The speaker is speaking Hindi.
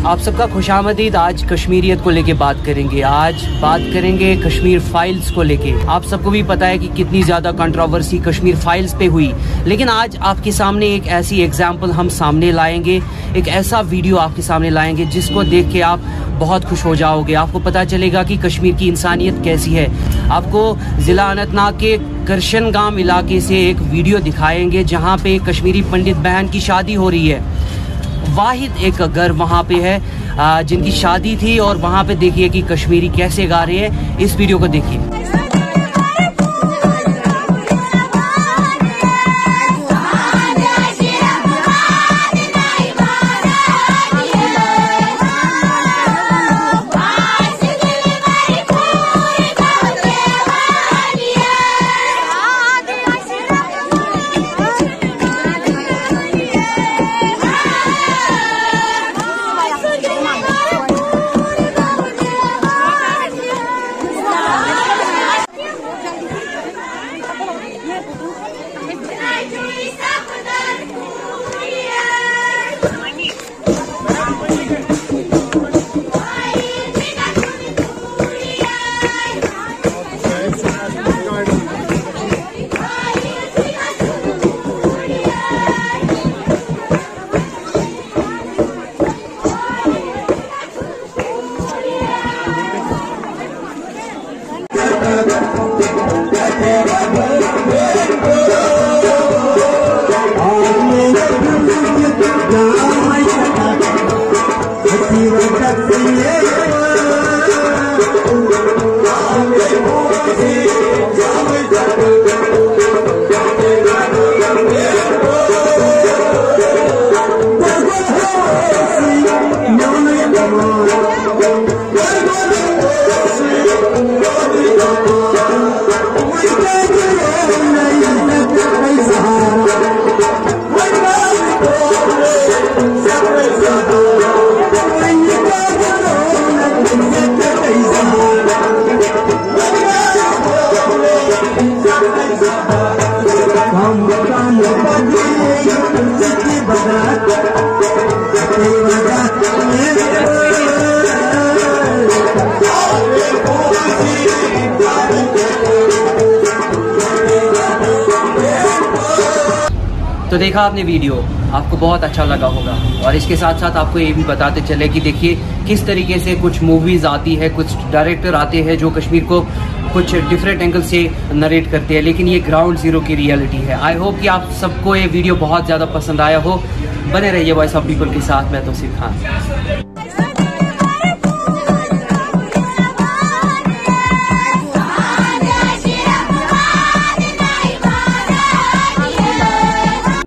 आप सबका खुशामदीद। आज कश्मीरियत को लेके बात करेंगे। आज बात करेंगे कश्मीर फाइल्स को लेके। आप सबको भी पता है कि कितनी ज़्यादा कंट्रोवर्सी कश्मीर फाइल्स पे हुई, लेकिन आज आपके सामने एक ऐसी एग्जाम्पल हम सामने लाएंगे, एक ऐसा वीडियो आपके सामने लाएंगे जिसको देख के आप बहुत खुश हो जाओगे। आपको पता चलेगा कि कश्मीर की इंसानियत कैसी है। आपको ज़िला अनंतनाग के करशनगाम इलाके से एक वीडियो दिखाएंगे जहाँ पे कश्मीरी पंडित बहन की शादी हो रही है। वाहिद एक घर वहाँ पे है जिनकी शादी थी, और वहाँ पे देखिए कि कश्मीरी कैसे गा रहे हैं। इस वीडियो को देखिए। तो देखा आपने वीडियो, आपको बहुत अच्छा लगा होगा। और इसके साथ साथ आपको ये भी बताते चले कि देखिए किस तरीके से कुछ मूवीज़ आती है, कुछ डायरेक्टर आते हैं जो कश्मीर को कुछ डिफरेंट एंगल से नरेट करते हैं, लेकिन ये ग्राउंड ज़ीरो की रियलिटी है। आई होप कि आप सबको ये वीडियो बहुत ज़्यादा पसंद आया हो। बने रहिए वॉइस ऑफ पीपल के साथ। मैं तौसीफ खान।